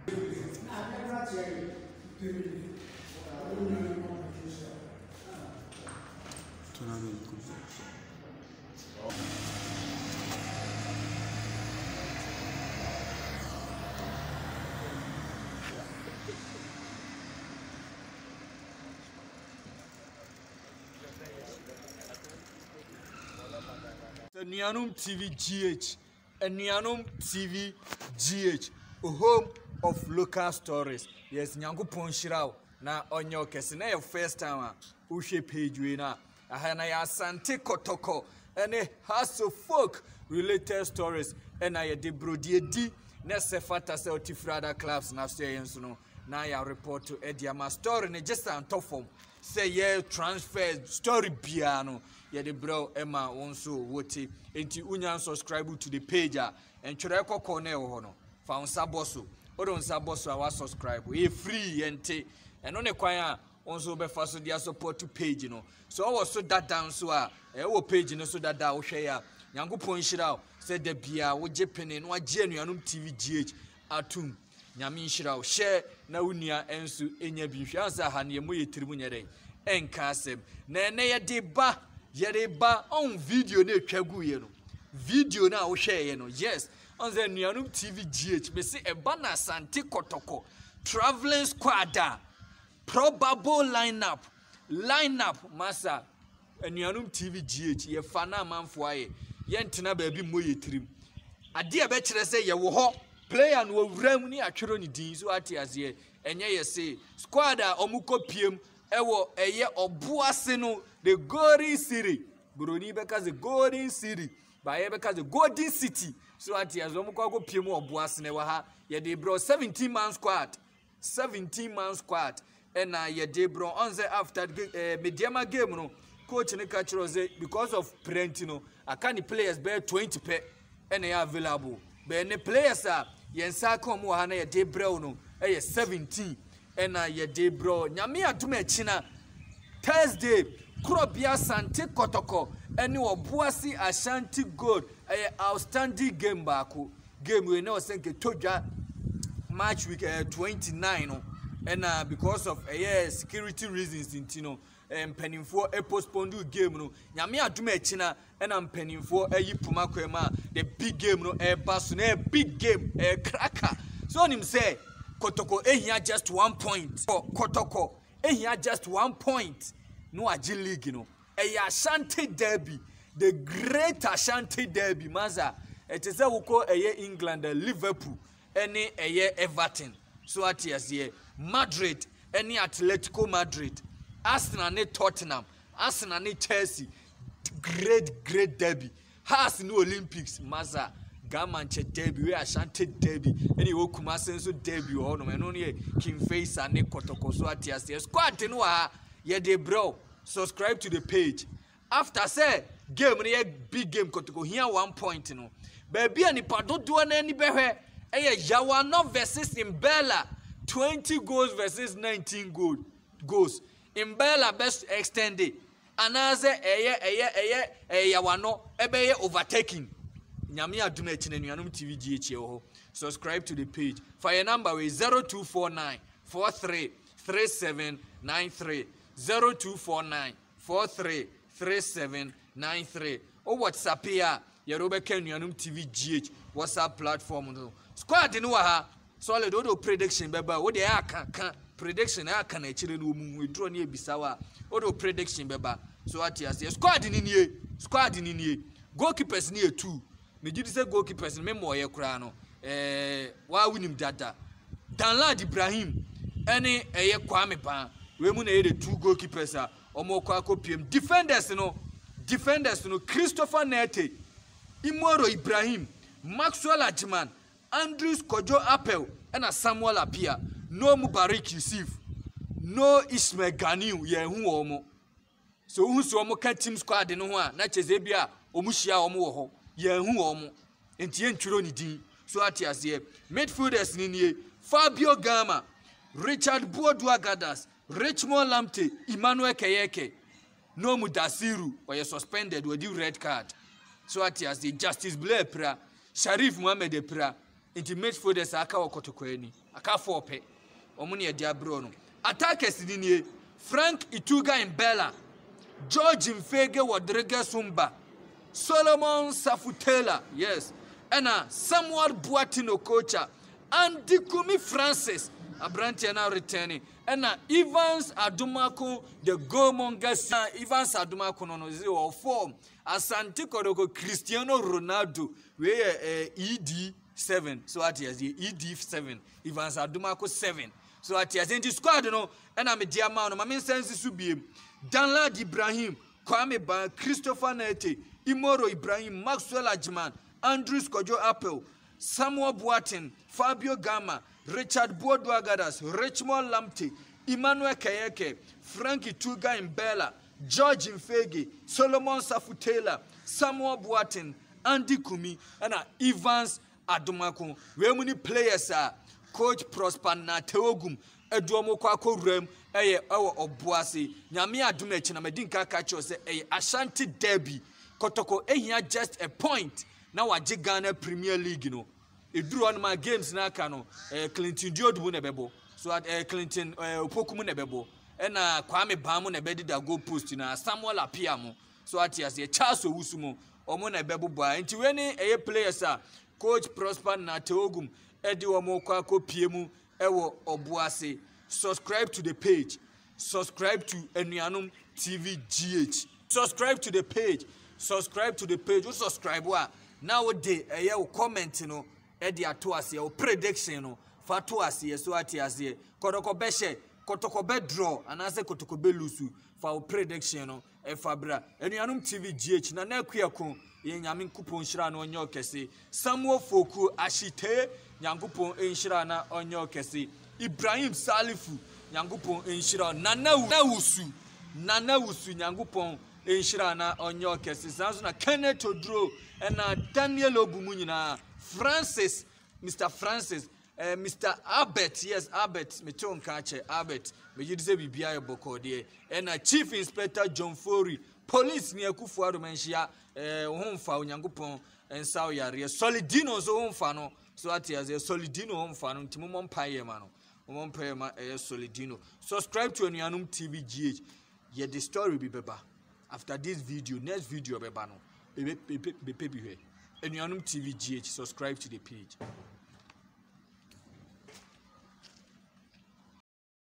Nianum TV GH and Nianum TV GH, a home of local stories. Yes, Nyangu Ponshirao. Na onyo kesi na your first time ushe page we na ahana ya asante Kotoko ene haso folk related stories ena ye de brodie di na sefata se otifrada clubs na so yenso no na ya report to ediama story ne just an tofom say ye transfer story bia no ye de bro ema wonso woti enti unya subscribe to the page and twere kokko na e ho no fa unsa bosso odo unsa bosso a wa subscribe e free ente eno ne kwan a onso be fa so dia support to page no so o so that down so a e wo page no so that wo hwe ya Nyankopon hira se da bia wo jepene no age anuanom TV GH atum nyame hira share na wunua enso enya bi hwe ansa ha ne mo yetirimu nyere enka asem na ene ye de ba on video na etwagu ye no video na wo hwe ye no yes on the anuanom TV GH me se eba na Asante Kotoko traveling squad probable lineup masa anuanom TV GH ye fana manfo aye ye ntena baabi moye tirim ade e be kire se ye wo ho player no wuram ni atwero ni din so ate aze enye ye se squad a omukopiem ewo eye oboase no the golden city broni beka the golden city ba ye beka the golden city so ate aze omukopiem oboase ne wa ha ye de bro 17 man squad and ye de bro on the after mediama game no coach ne catch say because of Prentino I can't players bear 20 pe and they are available but any players are yensa come wa na ye de bro no 17 and ye de bro nyame aduma china Thursday Krobia Asante Kotoko any obuasi Ashanti Gold outstanding game bako game we know say toja match week 29 no and because of security reasons intino penninfo postpone game no nyame aduma china and penninfo yipuma kwema the big game no baso na big game cracker so him say Kotoko ehia just 1 point Kotoko ehia just 1 point no agi league no Ashanti derby the great Ashanti derby maza it is a wuko England Liverpool any Everton so atiasie Madrid any Atletico Madrid Arsenal ne Tottenham Arsenal ne Chelsea great derby has no Olympics maza Gamanche derby we Ashanti derby any wo Kumasi so derby o no eno ne King Face and Kotoko so atiasie squad no ha ye de bro subscribe to the page after say game ne big game Kotoko here 1 point no baby ani padodo na ani behwe Yawano versus Mbella 20 goals versus 19 goals Mbella best extended anaze Yawano ebeye overtaking nyame aduma chine nuanom TV GH ho subscribe to the page for your number we 0249 43 3793 0249 43 3793 o WhatsApp ya Yoruba nuanom TV GH WhatsApp platform no squad no ha solid odo prediction beba wo de aka prediction aka na chire no mu withdraw na ebisawa odo prediction beba so atias squad ni nie goalkeepers ni 2 me gidi say goalkeepers me mo ye kura no wa winim dada Danlad Ibrahim ene Kwame pa we mu na ye the 2 goalkeepers a omo kwa kopiem defenders no Christopher Nete Imoro Ibrahim Maxwell Ajman Andrews Kojo Appel and Samuel Apia no Mubarak Yusuf no Ismail Ganiu ye hu omo so hu so omo ka team squad no ho a na cheze bia omu hia omo wo ho ye hu omo entie ntwiro ni din so atiase midfielders ni nie Fabio Gama Richard Boadua Gadas Richmond Lamte Emmanuel Keyeke no Mudasiru or suspended with the red card so atiase Justice Blair pra Sharif Mohammed pra Into midfielders aka Kotoko ani aka 4 pe omo ne dia bro no attackers ni nie Frank Ituga Mbella George Mfege Rodriguez Umba Solomon Safutela yes and Samuel Boatino Kocha Andy Kumi Francis Abrantia now returning and Evans Adumako the goalmonger Evans Adumako no 0-4 Asante Kotoko Cristiano Ronaldo we ED7 so at yes ED7 Evans Adumako 7 so at yes in the squad no and I'm a dear man my main sense to be Danlad Ibrahim Kwame Ban Christopher Nete Imoro Ibrahim Maxwell Ajman Andrew Kojo Apple Samuel Boatin Fabio Gama Richard Boadwagadas Richmond Lamptey Emmanuel Kayeke Frankie Tuga Mbella George Mfege Solomon Safutela Samuel Boatin Andy Kumi and Evans Adumako we many players are Coach Prosper Nateogum Eduomo Kwako Rem eye obuase nyame adum echi na medinka ka cho se Ashanti derby Kotoko ehia just a point na waje Ghana Premier League no eduru on my games na aka no Clinton Diodubu na bebo so at Clinton Opokumu na bebo na Kwame Bamu na bedi da goal post na Samuel Apiamo so at yes Charles Owusumo omo na bebo boa nti we ni players a Coach Prosper Nateogum edi omo kwa kopiemu ewo obuase. Subscribe to the page. Subscribe to Enuanum TV GH. Subscribe to the page. Subscribe to the page. You subscribe wa nowadays comment no edi ato ase o prediction no fa to ase so ati ase Kotoko be she Kotoko be draw anase Kotoko be lose fa o prediction no e fa bra Enuanum TV GH na na akuakon ye nyame kupon hira na onye okese Samuel Foku Ashite nyankupon enhira na onye okese Ibrahim Salifu nyankupon enhira Nana Wusu nyankupon enhira na onye okese sanso na Kenneth Odro na Daniel Obumu nyina Francis Mr. Francis Mr. Albert yes Albert meton kache Albert mejidize bibia yeboko de na Chief Inspector John Fori police ni akufu adomenhia ohomfa onyankopon ensa oyare Solidino so ohomfa no so atiaze Solidino ohomfa no ntimo mompaye ma no mompaye ma Solidino. Subscribe to Enuanum TV GH ye the story be beba after this video next video beba no be Enuanum TV GH subscribe to the page.